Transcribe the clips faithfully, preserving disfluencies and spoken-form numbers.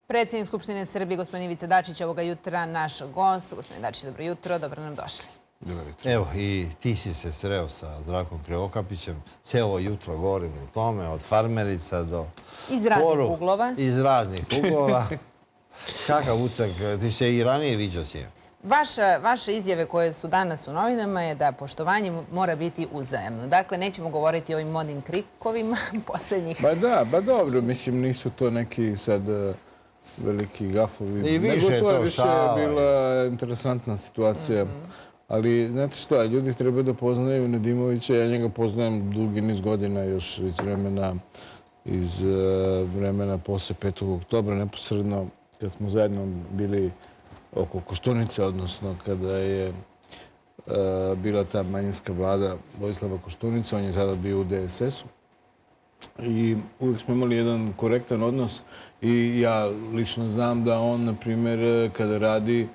Predsjednik Skupštine Srbije, gospodin Ivica Dačić, ovoga jutra naš gost. Gospodin Dačić, dobro jutro, dobro nam došli. Evo, i ti si se sreo sa Zdravkom Krivokapićem. Cijelo jutro govorim o tome, od farmerica do... Iz raznih uglova. Iz raznih uglova. Kakav ucak, ti se i ranije viđao s njim? Vaše izjave koje su danas u novinama je da poštovanje mora biti uzajamno. Dakle, nećemo govoriti o ovim modnim krikovima posljednjih... Ba da, ba dobro, mislim, nisu to neki sad veliki gafovi. I više je to šala. Više je bila interesantna situacija. Ali, znate šta, ljudi treba da poznaju Nedimovića. Ja njega poznajem dugi niz godina još iz vremena iz vremena posle petog oktobra, neposredno kad smo zajedno bili oko Koštunice, odnosno kada je bila ta manjinska vlada Vojislava Koštunice, on je tada bio u de es esu. I uvijek smo imali jedan korektan odnos i ja lično znam da on, na primjer, kada radi,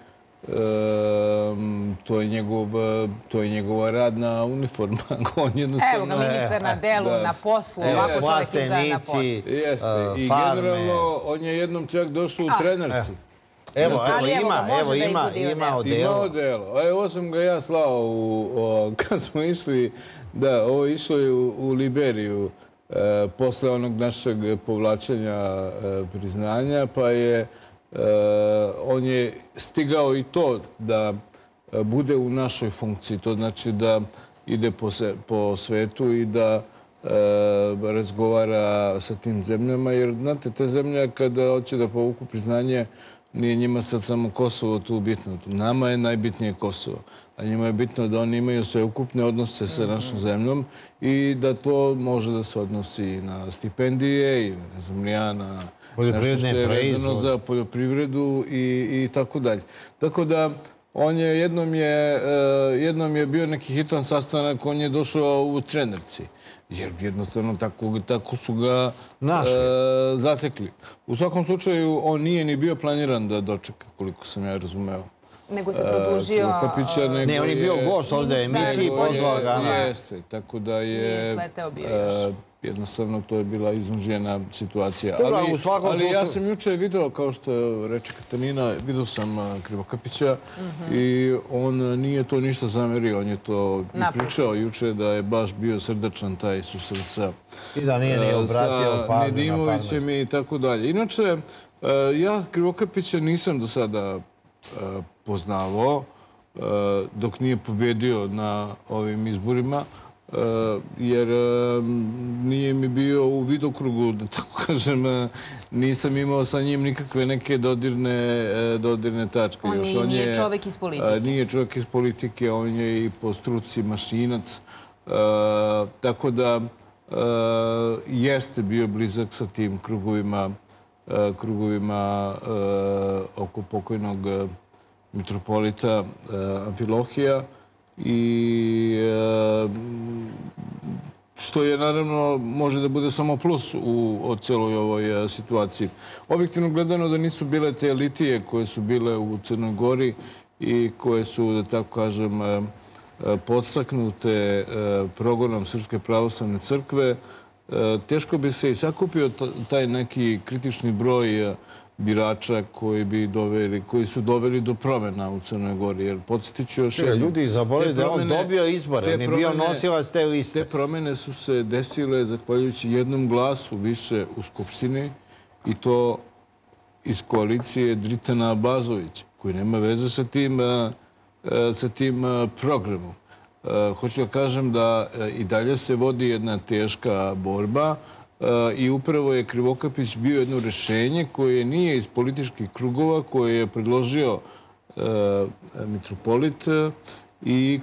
to je njegova radna uniforma. Evo ga, ministar na delu, na poslu, ovako čovjek izgleda na poslu. Jeste. I generalno, on je jednom čak došao u trenerci. Evo, ima, evo, ima, ima odelo. Ima odelo. Evo sam ga ja slao kad smo išli, da, ovo išlo je u Liberiju posle onog našeg povlačenja priznanja, pa je on je stigao i to da bude u našoj funkciji. To znači da ide po svetu i da razgovara sa tim zemljama. Jer, znate, te zemlje kada hoće da povuku priznanje, nije njima sad samo Kosovo tu bitno. Nama je najbitnije Kosovo. A njima je bitno da oni imaju sveukupne odnose sa našom zemljom i da to može da se odnosi i na stipendije i ne znam li ja na nešto što je vezano za poljoprivredu i tako dalje. Tako da on je jednom je bio neki hitan sastanak, on je došao u trenerci. Jer jednostavno tako su ga zatekli. U svakom slučaju, on nije ni bio planiran da dočeka, koliko sam ja razumeo. Nego se produžio... Ne, on je bio gost ovdje emisiji, pozvao ga. Jeste, tako da je... Nije sleteo bio još. Jednostavno, to je bila iznužena situacija. Ali ja sam juče video, kao što reče Katarina, video sam Krivokapića i on nije to ništa zamerio. On je to pričao juče da je baš bio srdačan taj susret sa Nedimovićem i tako dalje. Inače, ja Krivokapića nisam do sada poznavao dok nije pobedio na ovim izborima, jer nije mi bio u vidokrugu, da tako kažem, nisam imao sa njim nikakve neke dodirne tačke. On nije čovjek iz politike. Nije čovjek iz politike, on je i po struci mašinac. Tako da jeste bio blizak sa tim krugovima krugovima oko pokojnog mitropolita Amfilohija i što je naravno može da bude samo plus u celoj ovoj situaciji. Objektivno gledano da nisu bile te elitije koje su bile u Crnoj Gori i koje su, da tako kažem, podstaknute progonom Srpske pravoslavne crkve, teško bi se i sakupio taj neki kritični broj birača koji su doveli do promjena u Crnoj Gori. Jer podsjetit ću još jedno. Ljudi zaboravili da je on dobio izbore, on je bio nosilac te liste. Te promjene su se desile zahvaljujući jednom glasu više u Skupštini i to iz koalicije Dritana Abazovića, koji nema veze sa tim programom. Hoću da kažem da i dalje se vodi jedna teška borba i upravo je Krivokapić bio jedno rešenje koje nije iz političkih krugova, koje je predložio mitropolit i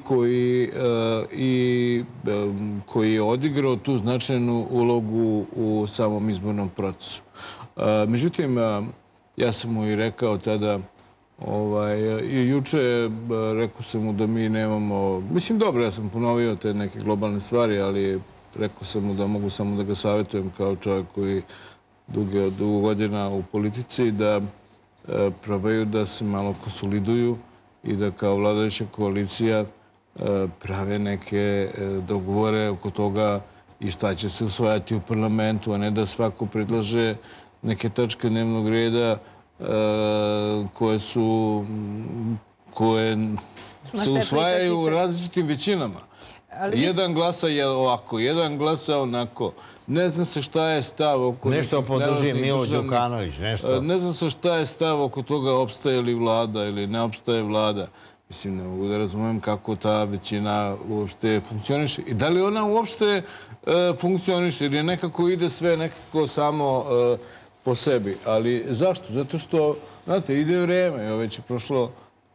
koji je odigrao tu značajnu ulogu u samom izbornom procesu. Međutim, ja sam mu i rekao tada, i juče rekao sam mu da mi nemamo... Mislim, dobro, ja sam ponovio te neke globalne stvari, ali rekao sam mu da mogu samo da ga savjetujem kao čovjek koji dugo godina u politici, da probaju da se malo konsoliduju i da kao vladajuća koalicija prave neke dogovore oko toga i šta će se usvajati u parlamentu, a ne da svako predlaže neke tačke dnevnog reda koje su koje se usvajaju u različitim većinama. Jedan glasa je ovako, jedan glasa onako. Ne zna se šta je stav oko... Nešto podrži Milo Đukanović, nešto... Ne zna se šta je stav oko toga opstaje li vlada ili ne opstaje vlada. Mislim, ne mogu da razumijem kako ta većina uopšte funkcioniše. I da li ona uopšte funkcioniše ili nekako ide sve nekako samo po sebi. Ali zašto? Zato što, znate, ide vreme. Već je prošlo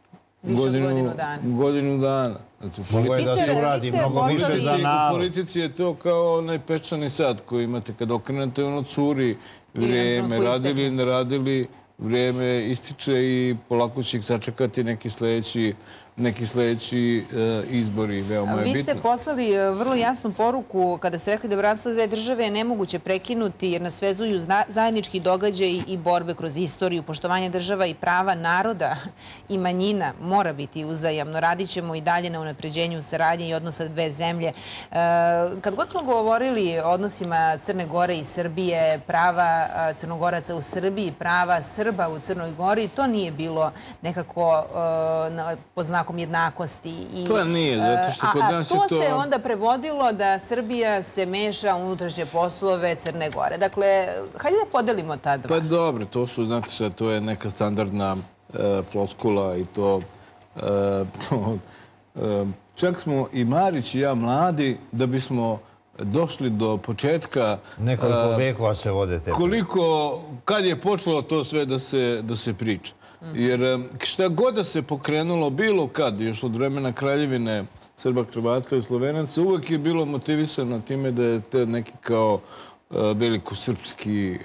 godinu dana. Mogu je da se uradi mnogo više za narod. U politici je to kao onaj pečani sad koji imate kada okrenete ono curi vrijeme, radili, ne radili, vrijeme ističe i polako će ih sačekati neki sljedeći neki sljedeći izbori. Veoma je bitno. Vi ste poslali vrlo jasnu poruku kada ste rekli da bratstvo dve države je nemoguće prekinuti jer nas vezuju zajednički događaji i borbe kroz istoriju. Poštovanje država i prava naroda i manjina mora biti uzajamno. Radit ćemo i dalje na unapređenju saradnje i odnosa dve zemlje. Kad god smo govorili o odnosima Crne Gore i Srbije, prava Crnogoraca u Srbiji, prava Srba u Crnoj Gori, to nije bilo nekako pod znakom jednakosti. To nije, zato što kod nas je to... A to se onda prevodilo da Srbija se meša u unutrašnje poslove Crne Gore. Dakle, hajde da podelimo ta dva. Pa dobro, to su, znate što, to je neka standardna floskula i to... Čak smo i Marić i ja mladi da bismo došli do početka... Nekoliko vekova se vode te... Koliko, kad je počelo to sve da se priča. Jer šta god da se pokrenulo bilo kad, još od vremena Kraljevine Srba, Hrvata i Slovenaca, uvek je bilo motivisano time da je te neki kao velikosrpski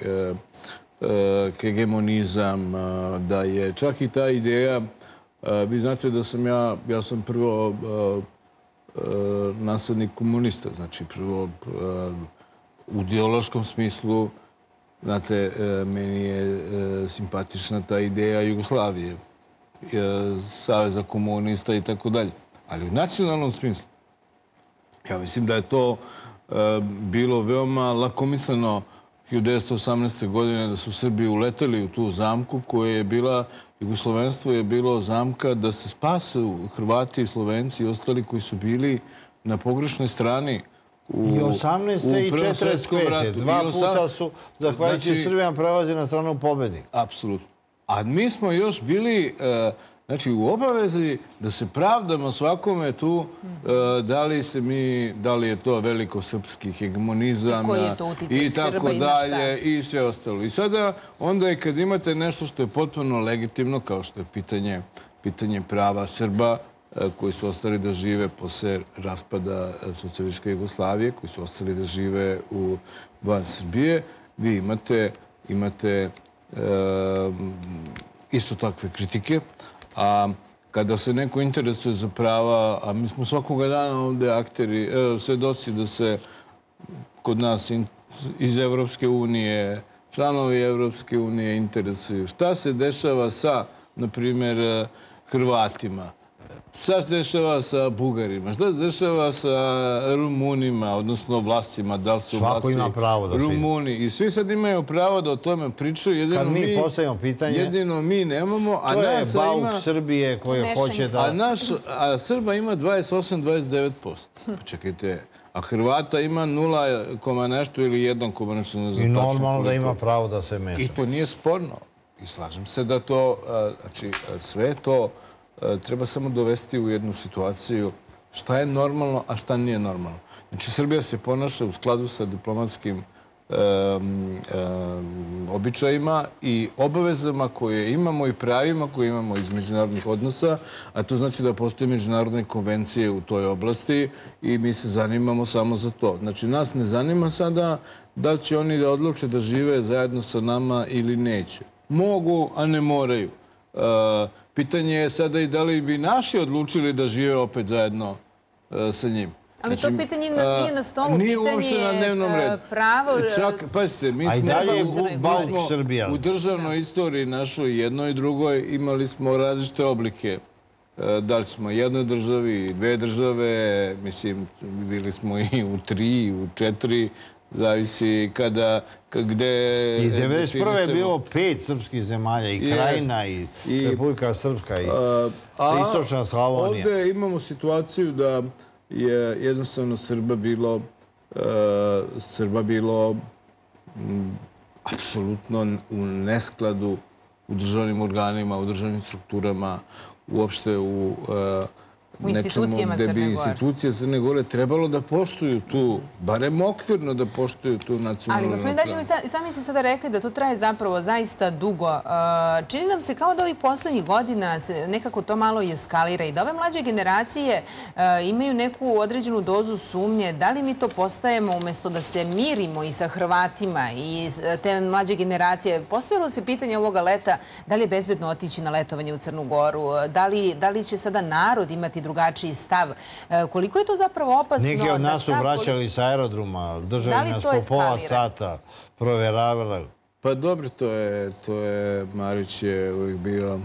hegemonizam, da je čak i ta ideja, vi znate da sam ja, ja sam prvo naslednik komunista, znači prvo u ideološkom smislu. Znate, meni je simpatična ta ideja Jugoslavije, Saveza komunista i tako dalje. Ali u nacionalnom smislu, ja mislim da je to bilo veoma lakomisleno hiljadu devetsto osamnaeste. godine da su Srbi uleteli u tu zamku koja je bila, Jugoslovenstvo je bilo zamka da se spasu Hrvati i Slovenci i ostali koji su bili na pogrešnoj strani I osamnaeste i četrdeset pete. Dva puta su, zahvaljujući Srbijama, prelazi na stranu pobednika. Apsolutno. A mi smo još bili znači, u obavezi da se pravdamo svakome tu da li se mi, da li je to velikosrpski hegemonizam i tako dalje i sve ostalo. I sada, onda i kad imate nešto što je potpuno legitimno, kao što je pitanje, pitanje prava Srba, koji su ostali da žive posle raspada socijalističke Jugoslavije, koji su ostali da žive u van Srbije, vi imate, imate isto takve kritike. A kada se neko interesuje za prava, a mi smo svakoga dana ovde akteri, svedoci da se kod nas iz Evropske unije, članovi Evropske unije interesuju. Šta se dešava sa, na primjer, Hrvatima? Šta se dešava sa Bugarima? Šta se dešava sa Rumunima, odnosno vlastima? Da li su vlasti Rumuni? I svi sad imaju pravo da o tome pričaju. Kad mi postavimo pitanje... Jedino mi nemamo. To je bauk Srbije koji hoće da... A Srba ima dvadeset osam do dvadeset devet posto. Pa čekajte, a Hrvata ima nula koma nešto ili jedan koma nešto. I normalno da ima pravo da se meša. I to nije sporno. I slažem se da to, znači sve to treba samo dovesti u jednu situaciju šta je normalno, a šta nije normalno. Znači, Srbija se ponaša u skladu sa diplomatskim običajima i obavezama koje imamo i pravima koje imamo iz međunarodnih odnosa, a to znači da postoje međunarodne konvencije u toj oblasti i mi se zanimamo samo za to. Znači, nas ne zanima sada da li će oni da odluče da žive zajedno sa nama ili neće. Mogu, a ne moraju. Pitanje je sada i da li bi naši odlučili da žive opet zajedno sa njim. Ali to pitanje nije na stolu, pitanje je pravo... Pazite, mi smo u državnoj istoriji našoj jednoj i drugoj imali smo različite oblike. Da li smo jednoj državi, dve države, mislim, bili smo i u tri, u četiri zavisi kada, gde... I devedeset prve je bilo pet srpskih zemalja, i Krajina, i Republika Srpska, i Istočna Slavonija. Ovdje imamo situaciju da je jednostavno Srba bilo Srba bilo apsolutno u neskladu u državnim organima, u državnim strukturama, uopšte u u institucijama Crne Gore. Gde bi institucije Crne Gore trebalo da poštuju tu, barem okvirno da poštuju tu nacionalnu... Ali, gospodin Dačić, vi sami ste sada rekli da to traje zapravo zaista dugo. Čini nam se kao da ovih poslednjih godina nekako to malo i eskalira i da ove mlađe generacije imaju neku određenu dozu sumnje. Da li mi to postajemo umjesto da se mirimo i sa Hrvatima i te mlađe generacije? Postavilo se pitanje ovoga leta da li je bezbedno otići na letovanje u Crnu Goru? Da li će sada narod imati drugačiji stav? Koliko je to zapravo opasno? Neki od nas su vraćali sa aerodroma, držali nas po pola sata, provjeravali. Pa dobro, to je, to je, Marić je uvijek bio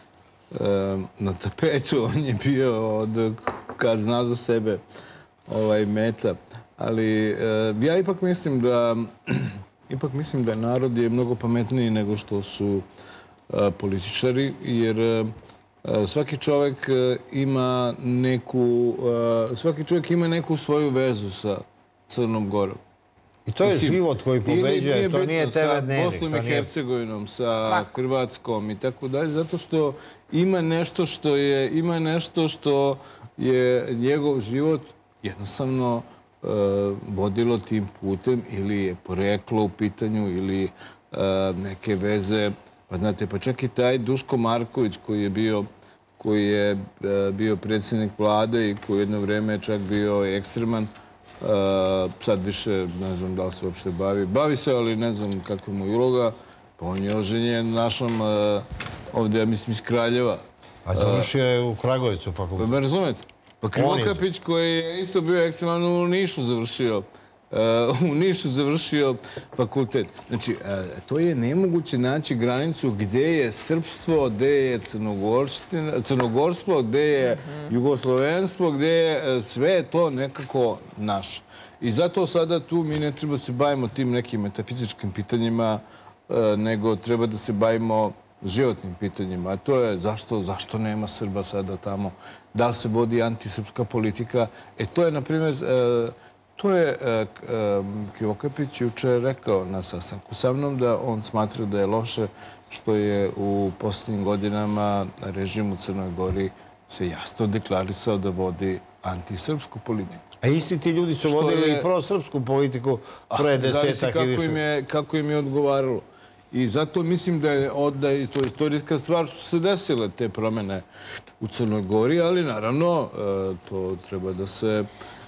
na tapetu, on je bio od, kad zna za sebe, ovaj, meta. Ali ja ipak mislim da, ipak mislim da narod je mnogo pametniji nego što su političari, jer svaki čovjek ima neku, svaki čovjek ima neku svoju vezu sa Crnom Gorom. I to je život koji pobeđuje, to nije te ve dnevnik. Sa Bosnom i Hercegovinom, sa Hrvatskom i tako dalje, zato što ima nešto što je, ima nešto što je njegov život jednostavno vodilo tim putem ili je poreklo u pitanju ili neke veze. Pa znate, pa čak i taj Duško Marković koji je bio koji je bio predsjednik vlade i koji jedno vreme je čak bio ekstreman, sad više ne znam da li se uopšte bavi. Bavi se, ali ne znam kakva mu je uloga. Pa on je oženjen našom ovdje, ja mislim, iz Kraljeva. A završio je u Kragovicu fakultet. Pa me razumete? Pa Krivokapić koji je isto bio ekstreman u Nišu završio. u Nišu završio fakultet. Znači, to je nemoguće naći granicu gde je srpstvo, gde je crnogorstvo, gde je jugoslovenstvo, gde je sve to nekako naše. I zato sada tu mi ne treba se bavimo tim nekim metafizičkim pitanjima, nego treba da se bavimo životnim pitanjima. A to je zašto, zašto nema Srba sada tamo? Da li se vodi antisrpska politika? E to je, na primjer, to je Krivokapić juče rekao na sastanku sa mnom da on smatra da je loše što je u posljednjim godinama režim u Crnoj Gori se jasno deklarisao da vodi antisrpsku politiku. A isti ti ljudi su vodili i prosrpsku politiku pre desetak i više. Kako im je odgovaralo. I zato mislim da je to istorijska stvar što se desile te promjene u Crnoj Gori, ali naravno to treba da se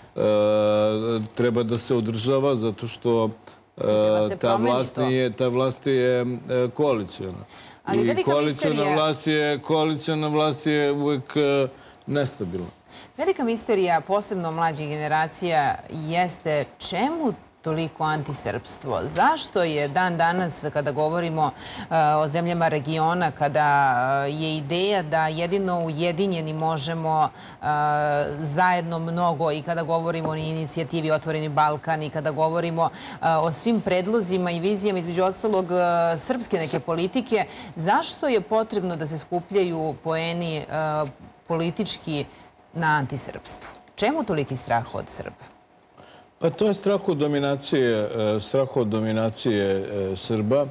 treba da se održava zato što ta vlast je koalicijona. I koalicijona vlast je uvijek nestabilna. Velika misterija, posebno mlađih generacija, jeste čemu toliko antisrpstvo. Zašto je dan danas, kada govorimo o zemljama regiona, kada je ideja da jedino ujedinjeni možemo zajedno mnogo i kada govorimo o inicijativi Otvoreni Balkan i kada govorimo o svim predlozima i vizijama, između ostalog srpske neke politike, zašto je potrebno da se skupljaju poeni politički na antisrpstvu? Čemu toliki strah od Srba? Pa to je strah od dominacije, strah od dominacije Srba.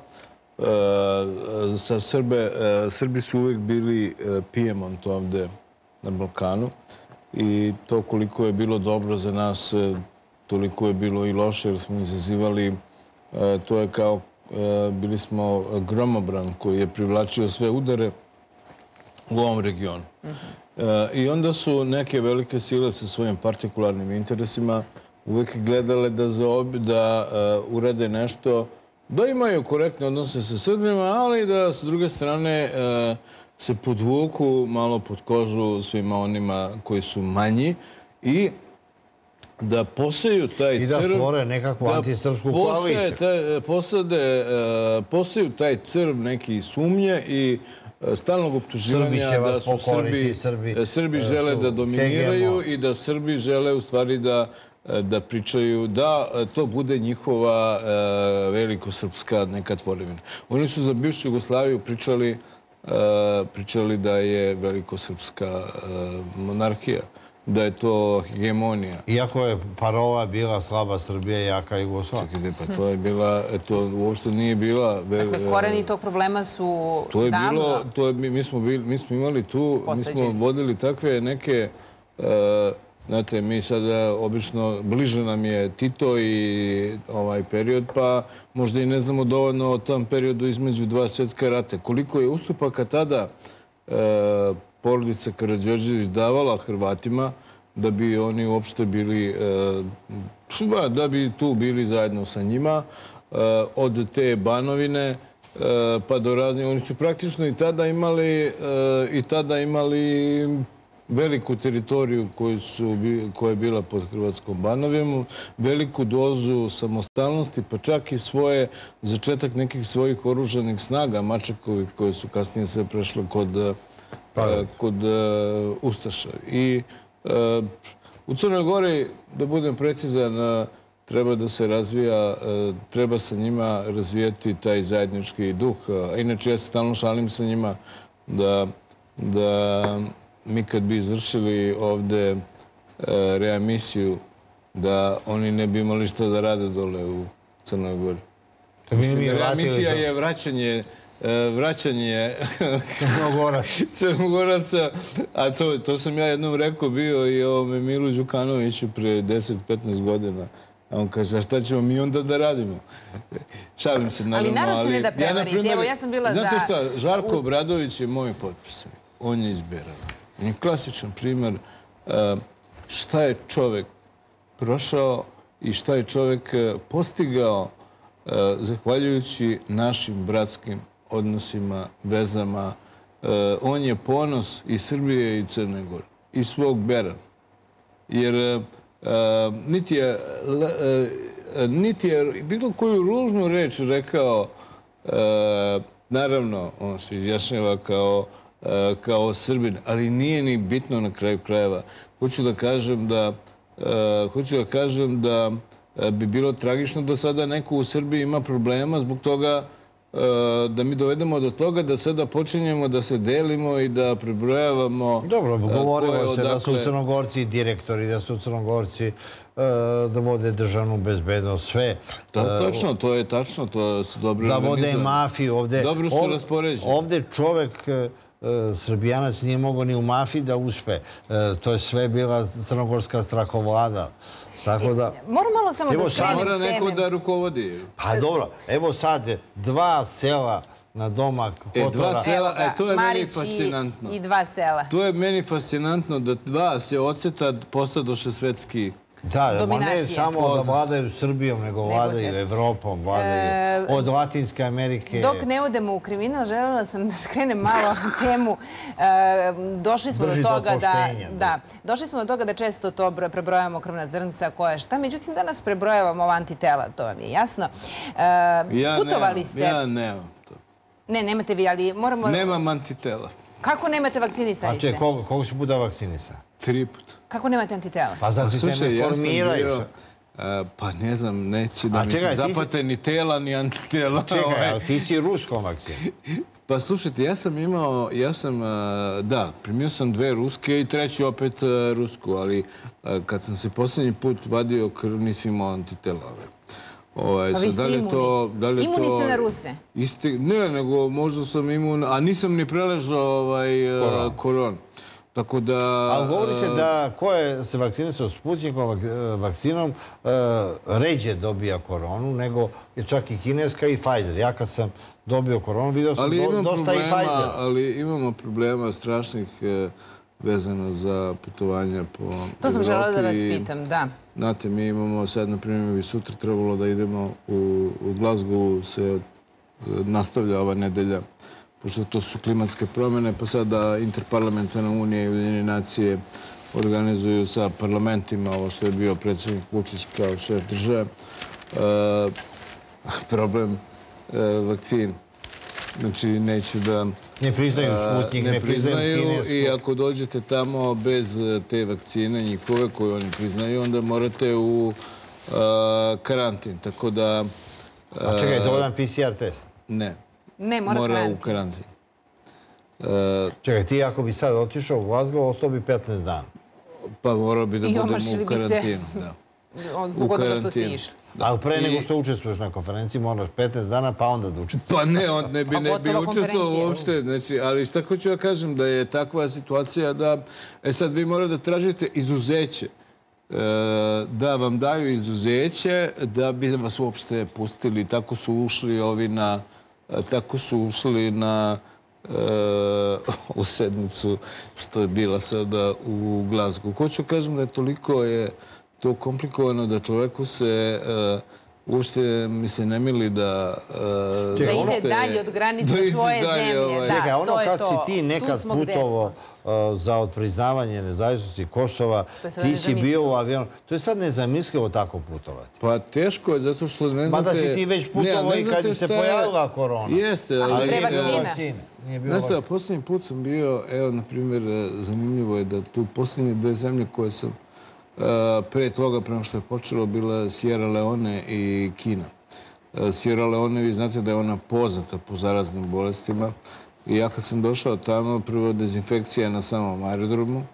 Za Srbe, Srbi su uvijek bili Pijemont ovde na Balkanu i to koliko je bilo dobro za nas, toliko je bilo i loše jer smo izazivali, to je kao, bili smo gromobran koji je privlačio sve udare u ovom regionu. I onda su neke velike sile sa svojim partikularnim interesima uvijek gledale da urade nešto, da imaju korektne odnose sa Srbima, ali da s druge strane se podvuku malo pod kožu svima onima koji su manji i da poseju taj crv... I da stvore nekakvu antisrpsku koaliciju. Poseju taj crv neki sumnje i stalnog optuživanja da su Srbi žele da dominiraju i da Srbi žele u stvari da da pričaju da to bude njihova velikosrpska neka tvorevina. Oni su za bivšu Jugoslaviju pričali, pričali da je velikosrpska monarhija, da je to hegemonija. Iako je parola bila slaba Srbija, jaka Jugoslavija. Čekajte, pa to je bila, to uopšte nije bila... Dakle, koreni tog problema su davno... To je bilo, mi smo bili, mi smo imali tu, mi smo vodili takve neke... Znate, mi sada obično, bliže nam je Tito i ovaj period, pa možda i ne znamo dovoljno o tom periodu između dva svjetska rata. Koliko je ustupaka tada porodica Karađorđević davala Hrvatima da bi oni uopšte bili, da bi tu bili zajedno sa njima, od te Banovine pa do raznih. Oni su praktično i tada imali i tada imali veliku teritoriju koja je bila pod Hrvatskom Banovinom, veliku dozu samostalnosti, pa čak i svoje začetak nekih svojih oružanih snaga, Mačekovi, koje su kasnije sve prešle kod kod Ustaša. I u Crnoj Gori, da budem precizan, treba da se razvija, treba sa njima razvijati taj zajednički duh. Inače, ja se stalno šalim sa njima da mi kad bi izvršili ovde reamisiju, da oni ne bi imali što da rade dole u Crnoj Gori. Reamisija je vraćanje vraćanje Crnogoraca, a to sam ja jednom rekao bio i ovome Milu Đukanoviću pre deset do petnaest godina. A on kaže, a šta ćemo mi onda da radimo? Šalim se, naravno. Ali narod se ne da prevariti. Evo, ja sam bila za... Znate šta, Žarko Obradović je moj potpis. On je izberan. On je klasičan primer šta je čovek prošao i šta je čovek postigao zahvaljujući našim bratskim odnosima, vezama. On je ponos i Srbije i Crne Gore. I svog Berana. Jer niti je bilo koju ružnu reč rekao, naravno, on se izjašnjava kao Srbin, ali nije ni bitno na kraju krajeva. Hoću da kažem da hoću da kažem da bi bilo tragično da sada neko u Srbiji ima problema zbog toga da mi dovedemo do toga da sada počinjemo da se delimo i da prebrojavamo... Dobro, govorimo se da su Crnogorci direktori, da su Crnogorci da vode državnu bezbednost, sve. Točno, to je tačno, to su dobro organizovani. Da vode mafiju ovde. Dobro su raspoređeni. Ovde čovek, Srbijanac, nije mogao ni u mafiji da uspe. To je sve bila crnogorska strahovlada. Moram malo samo da skrenem s teme. Mora neko da rukovodi. Pa dobro, evo sad dva sela na domak Kotora. Dva sela, e, to je meni fascinantno. I dva sela. To je meni fascinantno da dva se odseta postadoše svetski. Da, ne samo da vladaju Srbijom, nego vladaju Evropom, vladaju od Latinske Amerike. Dok ne odemo u kriminal, željela sam da skrenem malo temu. Došli smo do toga da... Da, došli smo do toga da često to prebrojavamo krvna zrnca, koja šta. Međutim, danas prebrojavamo antitela, to vam je jasno. Putovali ste... Ja nemam to. Ne, nemate vi, ali moramo... Nemam antitela. Kako nemate vakcinisani ste? A če, koliko si puta vakcinisa? Tri puta. Kako nemate antitela? Pa zato se ne formiraju. Pa ne znam, neće da mi se zapate ni tela, ni antitela. Čekaj, ali ti si ruskom vakcinu. Pa slušajte, ja sam imao, ja sam, da, primio sam dve ruske i treću opet rusku, ali kad sam se posljednji put vadio krv, nisi imao antitela. Pa vi ste imuni. Imuni ste na Ruse? Ne, nego možda sam imun, a nisam ni preležao koron. Tako da... Ali govori se da ko je se vakcinisao Sputnikovom vakcinom ređe dobija koronu, nego je čak i kineska i Pfizer. Ja kad sam dobio koronu, vidio sam dosta i Pfizer. Ali imamo problema strašnih vezano za putovanja po Evropi. To sam želela da vas pitam, da. Znate, mi imamo sad, na primjer, bi sutra trebalo da idemo u Glasgow, se nastavlja ova nedelja, pošto to su klimatske promjene, pa sada Interparlamentarna unija i Ujedinjene nacije organizuju sa parlamentima ovo što je bio predsjednik Vučić kao šef države. Problem vakcina. Znači, neće da... Ne priznaju Sputnik, ne priznaju kinesku. I ako dođete tamo bez te vakcine njihove koje oni priznaju, onda morate u karantin. Tako da... A čekaj, dovoljan P C R test? Ne. Ne, mora karantin. u karantin. Čekaj, ti ako bi sad otišao u Glasgow, ostao bi petnaest dana. Pa morao bi da budemo u karantinu, da. Zbog onoga što ste išli. Ali pre nego što učestvuješ na konferenciji, moraš petnaest dana, pa onda da učestvuješ. Pa ne, on ne bi učestvovao uopšte. Ali šta hoću ja kažem, da je takva situacija da... E sad, vi morate da tražite izuzeće. Da vam daju izuzeće, da bi vas uopšte pustili. Tako su ušli ovi na... Tako su ušli na... u sednicu što je bila sada u Glasgowu. Hoću kažem da je toliko je to komplikovano da čoveku se uopšte mi se ne mili da... Da ide dalje od granica svoje zemlje. Čekaj, ono kad si ti nekad putovo za odpriznavanje nezavisnosti Kosova, ti si bio u avionu. To je sad nezamislivo tako putovati. Pa teško je, zato što ne znate... Mada si ti već putovo i kad se pojavila korona. Jeste, ali pre vakcina. Znaš da, posljednji put sam bio, evo, na primjer, zanimljivo je da tu posljednje dve zemlje koje sam pre toga, prema što je počelo, bila Sierra Leone i Kina. Sierra Leone, vi znate da je ona poznata po zaraznim bolestima. I ja kad sam došao tamo, prvo dezinfekcija na samom aerodromu.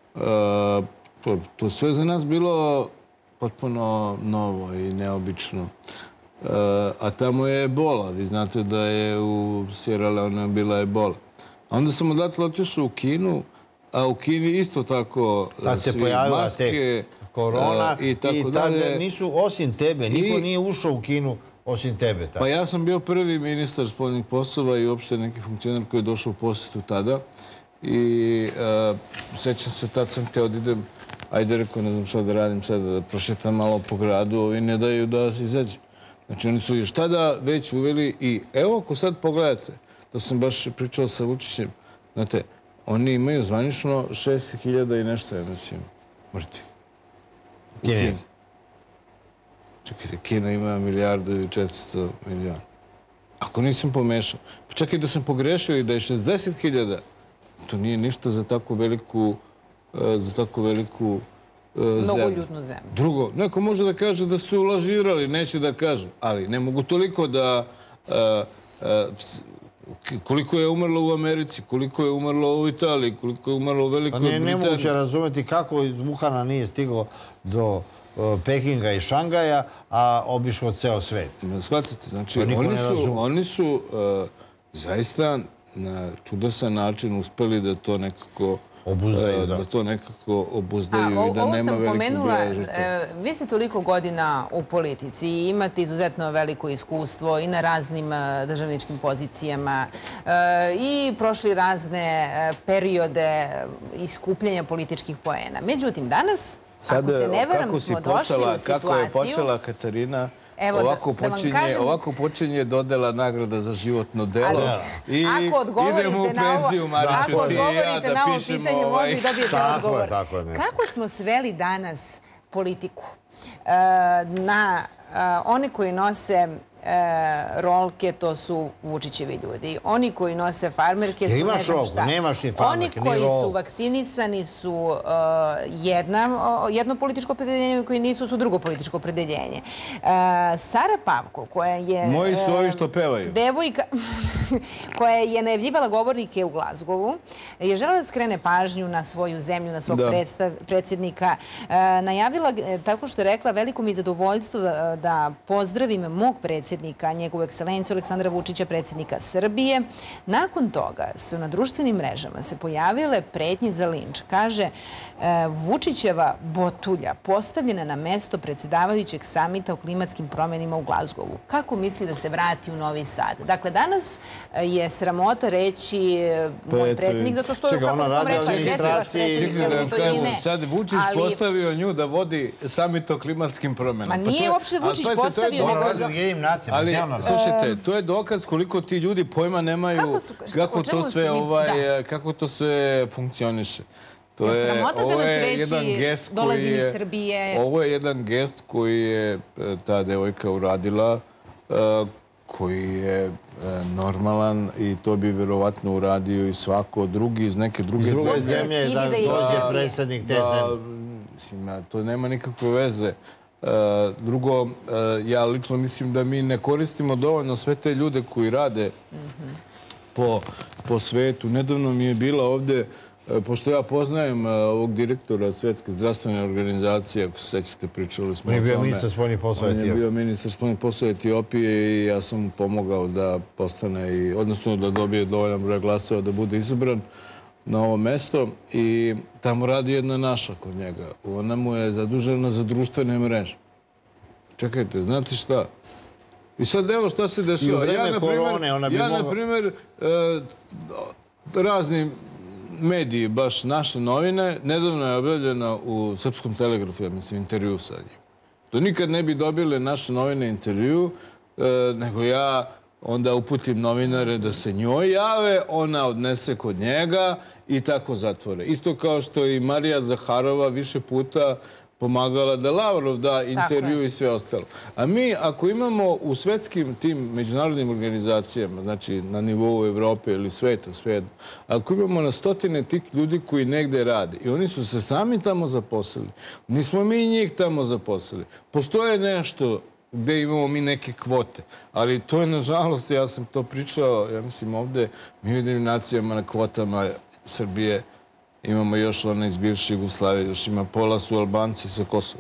To sve za nas bilo potpuno novo i neobično. A tamo je ebola. Vi znate da je u Sierra Leone bila ebola. A onda sam odatle otišao u Kinu, a u Kini isto tako svi maske korona i tada nisu, osim tebe, niko nije ušao u Kinu osim tebe. Pa ja sam bio prvi ministar spoljnih poslova i uopšte neki funkcionar koji je došao u posjetu tada. I sećam se, tad sam htio da idem, ajde rekao, ne znam šta da radim sada, da prošetam malo po gradu, ovi ne daju da se izađe. Znači oni su još tada već uveli i evo ako sad pogledate, to sam baš pričao sa Vučićem, znate, oni imaju zvanično šest hiljada i nešto, ja mislim, mrtvi. Kine. Čekajte, Kina ima milijardu i četiristo milijuna. Ako nisam pomešao, pa čak i da sam pogrešio i da je šezdeset hiljada, to nije ništa za tako veliku za tako veliku zemlju. Mnogoljudnu zemlju. Drugo, neko može da kaže da su lažirali, neće da kažu, ali ne mogu toliko da... Koliko je umrlo u Americi, koliko je umrlo u Italiji, koliko je umrlo u Velikoj Britaniji. Ne moguće razumeti kako iz Wuhana nije stiglo do Pekinga i Šangaja, a obišlo ceo svet. Shvatite, znači oni su zaista na čudosan način uspeli da to nekako obuzdaju, da to nekako obuzdaju i da nema velikog broja žrtava. Vi ste toliko godina u politici i imate izuzetno veliko iskustvo i na raznim državničkim pozicijama i prošli razne periode iskupljanja političkih poena. Međutim, danas, ako se ne varam, smo došli u situaciju... Kako je počela Katarina... Ovako počinje dodela nagrada za životno delo i idemo u penziju, Mariću, ti i ja, da pišemo ovaj... Možda i dobijete odgovor. Kako smo sveli danas politiku na one koji nose rolke, to su Vučićevi ljudi. Oni koji nose farmerke su ne znam šta. Oni koji su vakcinisani su jedno političko opredeljenje i koji nisu su drugo političko opredeljenje. Sara Pavko, koja je... Moji su ovi što pevaju. Devojka koja je najavljivala govornike u Glasgowu, je želela da skrene pažnju na svoju zemlju, na svog predsjednika. Najavila tako što je rekla veliko mi je zadovoljstvo da pozdravim mog predsjednika, njegovu ekscelenciju Aleksandra Vučića, predsjednika Srbije. Nakon toga su na društvenim mrežama se pojavile pretnje za linč. Kaže, Vučićeva botulja postavljena na mesto predsjedavajućeg samita o klimatskim promenima u Glasgowu. Kako misli da se vrati u Novi Sad? Dakle, danas je sramota reći moj predsjednik, zato što, kako vam rekla, jeste vaš predsjednik, ali to i ne. Sad Vučić postavio nju da vodi samit o klimatskim promenama. Ma nije uopšte Vučić postavio, nego... Ali, slušajte, to je dokaz koliko ti ljudi pojma nemaju kako to sve funkcioniše. Sramota da nas reći, dolazim iz Srbije. Ovo je jedan gest koji je ta devojka uradila, koji je normalan i to bi vjerovatno uradio i svako drugi iz neke druge zemlje. Druge zemlje da dođe predsjednik te zemlje. To nema nikakve veze. Drugo, ja lično mislim da mi ne koristimo dovoljno sve te ljude koji rade po svetu. Nedavno mi je bila ovdje, pošto ja poznajem ovog direktora Svjetske zdravstvene organizacije, ako se sećate, pričali smo o tome. On je bio ministar spoljnih poslova Etiopije. On je bio ministar spoljnih poslova Etiopije i ja sam mu pomogao da postane, odnosno da dobije dovoljan broj glasova da bude izabran na ovo mesto. I tamo radi jedna naša kod njega. Ona mu je zadužena za društvene mreže. Čekajte, znate šta? I sad evo šta se dešava. I u vreme korone ona bi mogla... Ja, na primjer, razni mediji, baš naše novine, nedavno je objavljena u Srpskom telegrafu, ja mislim, intervju sa njim. To nikad ne bi dobile naše novine intervju, nego ja onda uputim novinare da se njoj jave, ona odnese kod njega i tako zatvore. Isto kao što i Marija Zaharova više puta pomagala da Lavrov da intervju i sve ostalo. A mi, ako imamo u svetskim tim međunarodnim organizacijama, znači na nivou Evrope ili sveta, svejedno, ako imamo na stotine tih ljudi koji negde rade i oni su se sami tamo zaposlili, nismo mi njih tamo zaposlili. Postoje nešto gde imamo mi neke kvote, ali to je, nažalost, ja sam to pričao, ja mislim ovde, mi u Ujedinjenim nacijama na kvotama Srbije imamo još ona iz bivše Jugoslavije, još ima pola su Albanci sa Kosova,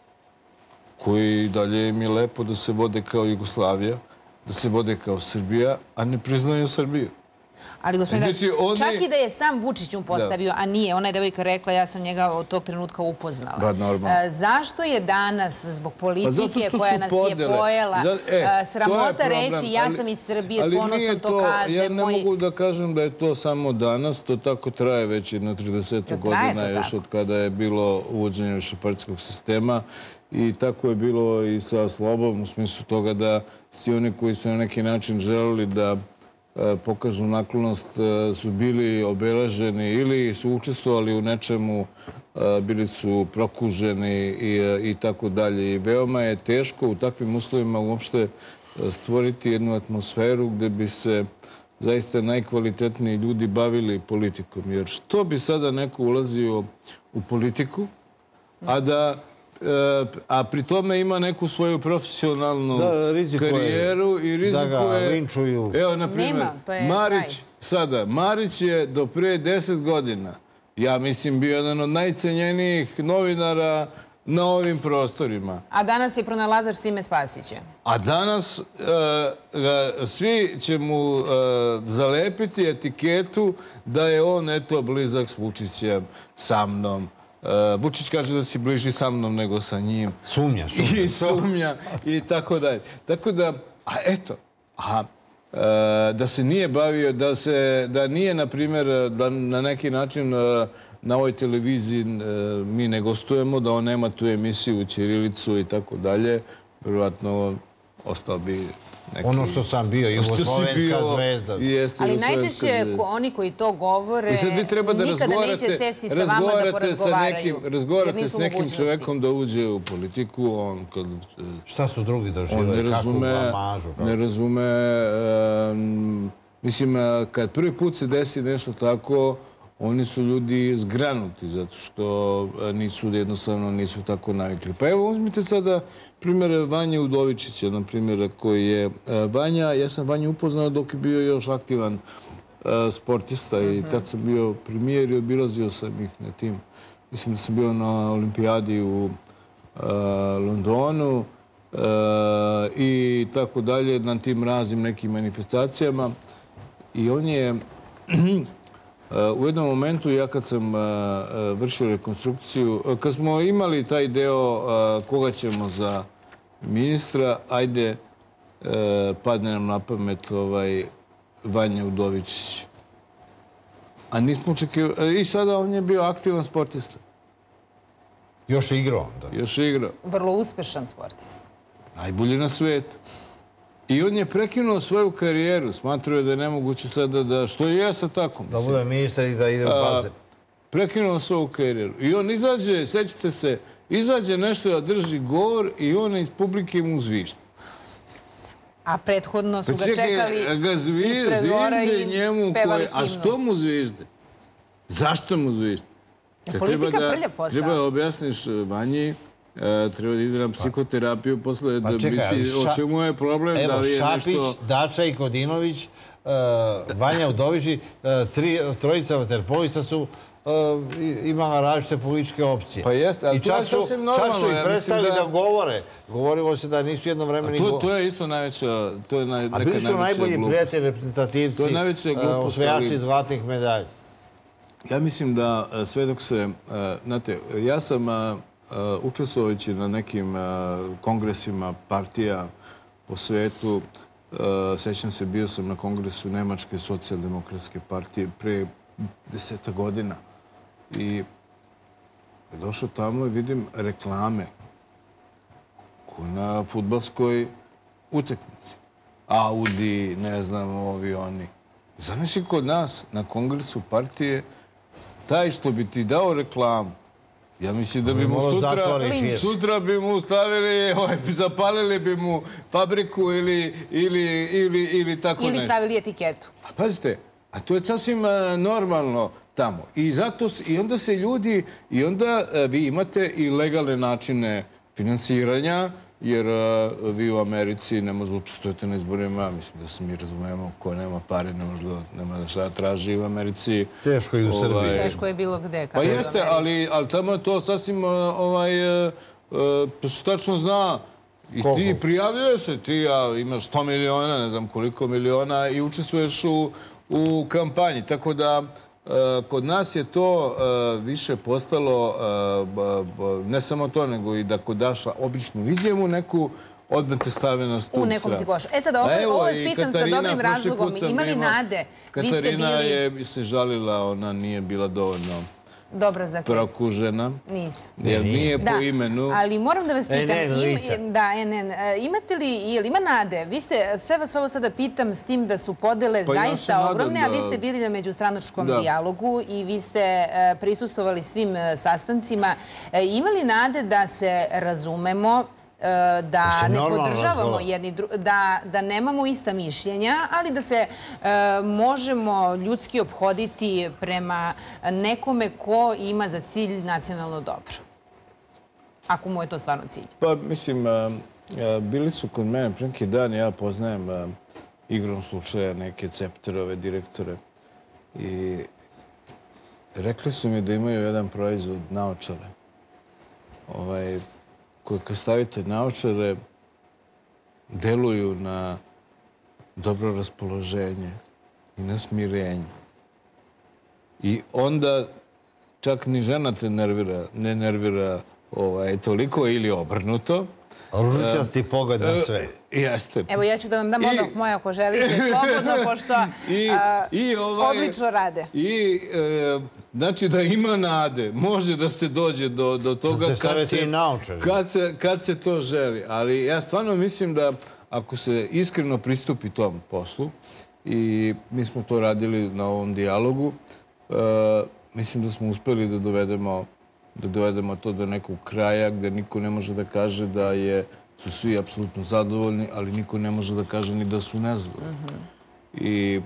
koji dalje im je lepo da se vode kao Jugoslavija, da se vode kao Srbija, a ne priznaju Srbiju. Ali, gospodine, čak i da je sam Vučić mu postavio, a nije, ona je devojka rekla, ja sam njega od tog trenutka upoznala. Zašto je danas, zbog politike koja nas je pojela, sramota reći ja sam iz Srbije, s ponosom to kaže? Ja ne mogu da kažem da je to samo danas, to tako traje već jedno trideset godina, još od kada je bilo uvođenje višepartijskog sistema. I tako je bilo i sa Slobom, u smislu toga da svi oni koji su na neki način želeli da pokažu naklonost, su bili obeleženi ili su učestvovali u nečemu, bili su prokuženi i tako dalje. I veoma je teško u takvim uslovima uopšte stvoriti jednu atmosferu gde bi se zaista najkvalitetniji ljudi bavili politikom. Jer što bi sada neko ulazio u politiku, a da a pri tome ima neku svoju profesionalnu karijeru i rizikuje... Da ga linčuju. Evo, na primjer, Marić, sada, Marić je do pre deset godina, ja mislim, bio jedan od najcenjenijih novinara na ovim prostorima. A danas je pronalazač Sime Spasića. A danas svi će mu zalepiti etiketu da je on, eto, blizak s Vučićem, sa mnom. Vučić kaže da si bliži sa mnom nego sa njim. Sumnja, sumnja. I sumnja i tako dalje. Tako da, a eto, da se nije bavio, da se, da nije, na primjer, da na neki način na ovoj televiziji mi ne gostujemo, da on nema tu emisiju u ćirilicu i tako dalje, vjerovatno ostao bi neki... Ono što sam bio, jugoslovenska zvezda. Ali najčešće oni koji to govore nikada neće sesti sa vama da porazgovaraju. Razgovarate s nekim čovekom da uđe u politiku, on kad... Šta su drugi doživali, kakvu blamažu? Ne razume... Mislim, kad prvi put se desi nešto tako, oni su ljudi zgranuti, zato što nisu jednostavno nisu tako navikli. Pa evo, uzmite sada primjer Vanje Udovičića, na primjer, koji je Vanja. Ja sam Vanju upoznao dok je bio još aktivan sportista i tad sam bio premijer i obilazio sam ih na tim. Mislim da sam bio na olimpijadi u Londonu i tako dalje, na tim raznim nekim manifestacijama. I on je... U jednom momentu, ja kad sam vršio rekonstrukciju, kad smo imali taj deo koga ćemo za ministra, ajde, padne nam na pamet Vanja Udovičić. A nismo očekivali... I sada on je bio aktivan sportista. Još je igrao. Još je igrao. Vrlo uspešan sportista. Najbolji na svijetu. I on je prekinuo svoju karijeru. Smatruje da je nemoguće sada da... Što i ja sad tako. Da bude ministar i da ide u bazen. Prekinuo svoju karijeru. I on izađe, sećate se, izađe nešto da drži govor i on iz publike mu zvišta. A prethodno su ga čekali ispred dvora i pevali himnu. A što mu zvižde? Zašto mu zvižde? Politika prlja posao. Treba da objasniš Vanji, treba da ide na psihoterapiju posle da misli o čemu je problem, da li je nešto... Evo, Šapić, Dača i Kodinović, Vanja Udovići, trojica vaterpolista su imala različite političke opcije. Pa jeste, ali to je sasvim normalno. Čak su i prestali da govore. Govorilo se da nisu jedno vreme... To je isto najveća, to je neka najveća glupost. A bili su najbolji prijatelji, reprezentativci, osvajači zlatnih medalja. Ja mislim da sve dok se... Znate, ja sam učestvujući na nekim kongresima partija po svetu, sećam se, bio sam na kongresu Nemačke socijaldemokratske partije pre deseta godina. I došao tamo i vidim reklame ko na fudbalskoj utakmici. Audi, ne znam, ovi, oni. Zamisli kod nas na kongresu partije taj što bi ti dao reklamu, ja mislim da bi mu sutra, sutra bi mu stavili, zapalili bi mu fabriku ili, ili, ili, ili tako nešto. Ili stavili etiketu. A pazite, a to je sasvim normalno tamo. I, zato, i onda se ljudi, i onda vi imate i legalne načine finansiranja, jer vi u Americi ne možete učestvovati na izborima. Mislim da se mi razumemo, ko nema pare, ne može da, nema da šta traži u Americi. Teško je i u Srbiji. Teško je bilo gde. Pa jeste, ali, ali tamo to sasvim ovaj, tačno zna. I ti prijavljuje se, ti imaš sto miliona, ne znam koliko miliona i učestvuješ u, u kampanji. Tako da kod nas je to više postalo, ne samo to, nego i da kod daš običnu izjavu neku, odmah te stave na stup. U nekom si košu. E sad, ovo vas pitam sa dobrim razlogom. Ima li nade? Katarina je se žalila, ona nije bila dovoljno dobra za kres. Prokužena. Nisam. Jer nije po imenu. Ali moram da vas pitam, da, imate li, ili ima nade? Vi ste, sve vas ovo sada pitam s tim da su podele zaista ogromne, a vi ste bili na međustranačkom dijalogu i vi ste prisustvovali svim sastancima. Ima li nade da se razumemo, da ne podržavamo jedni drugi, da nemamo ista mišljenja, ali da se možemo ljudski ophoditi prema nekome ko ima za cilj nacionalno dobro? Ako mu je to stvarno cilj. Pa, mislim, bili su kod mene pre neki dan, ja poznajem igrom slučaja neke Cepterove direktore i rekli su mi da imaju jedan proizvod naočare. Ovaj, koje kad stavite naočare, deluju na dobro raspoloženje i na smirenje. I onda čak ni žena te nervira, ne nervira toliko ili obrnuto. Ružičasti pogled na sve. Jeste. Evo, ja ću da vam dam odmah moje ako želite, slobodno, pošto odlično rade. I, znači, da ima nade, može da se dođe do toga kad se to želi. Ali ja stvarno mislim da ako se iskreno pristupi tom poslu, i mi smo to radili na ovom dijalogu, mislim da smo uspeli da dovedemo da dovedemo to do nekog kraja gde niko ne može da kaže da su svi apsolutno zadovoljni, ali niko ne može da kaže ni da su nezadovoljni. I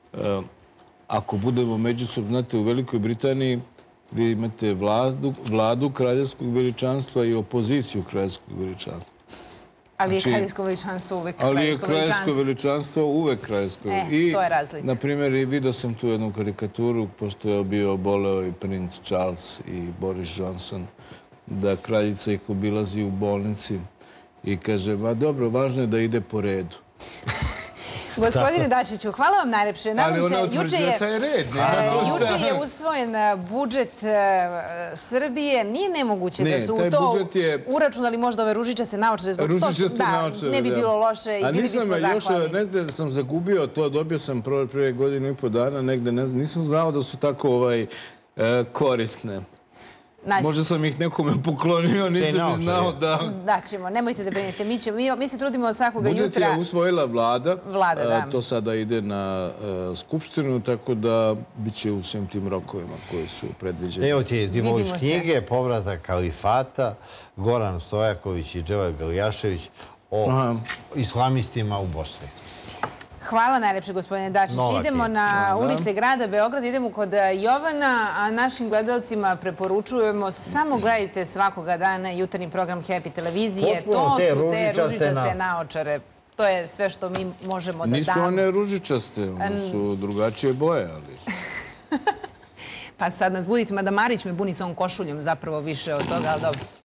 ako budemo međusobno, znate, u Velikoj Britaniji vi imate vladu kraljevskog veličanstva i opoziciju kraljevskog veličanstva. Ali je kraljevsko veličanstvo uvek kraljevsko veličanstvo. Ali je kraljevsko veličanstvo uvek kraljevsko veličanstvo. E, to je razlika. Naprimjer, i vidio sam tu jednu karikaturu, pošto je bio boleo i princ Charles i Boris Johnson, da kraljica ih obilazi u bolnici i kaže, ma dobro, važno je da ide po redu. Gospodine Dačiću, hvala vam najlepše. Ali ona utvrđuje taj red. Juče je usvojen budžet Srbije. Nije nemoguće da su u to uračunali možda ove ružičaste naočare. Ružičaste naočare, da. Ne bi bilo loše i bili bismo zahvalni. Negde da sam zagubio to, dobio sam prve godinu i po dana, negde nisam znao da su tako korisne. Možda sam ih nekome poklonio, nisam ni znao da... Daćemo, nemojte da brinete. Mi se trudimo od svakoga jutra... Budžet je usvojila vlada. Vlada, da. To sada ide na Skupštinu, tako da bit će u svim tim rokovima koji su predviđeni. Evo ti, ti voliš knjige, Povratak kalifata, Goran Stojaković i Dževad Galijašević. o islamistima u Bosni. Hvala najlepše, gospodine Dačić. Idemo na ulice grada Beograda, idemo kod Jovana, a našim gledalcima preporučujemo samo gledajte svakoga dana jutarnji program Happy televizije. To su te ružičaste naočare. To je sve što mi možemo da damo. Nisu one ružičaste, one su drugačije boje, ali... Pa sad nas budite, mada Marić me buni s ovom košuljom zapravo više od toga, ali dobro.